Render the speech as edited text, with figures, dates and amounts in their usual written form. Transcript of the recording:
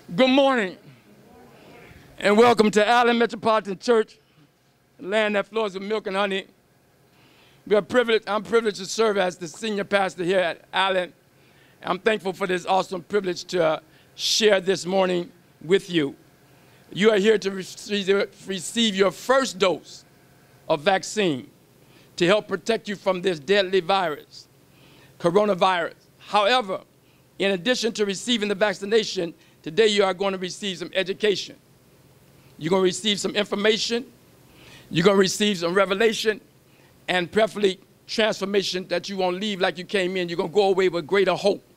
Good morning, and welcome to Allen Metropolitan Church, land that flows with milk and honey. I'm privileged to serve as the senior pastor here at Allen. I'm thankful for this awesome privilege to share this morning with you. You are here to receive your first dose of vaccine to help protect you from this deadly virus, coronavirus. However, in addition to receiving the vaccination, today you are going to receive some education. You're going to receive some information. You're going to receive some revelation and preferably transformation that you won't leave like you came in. You're going to go away with greater hope.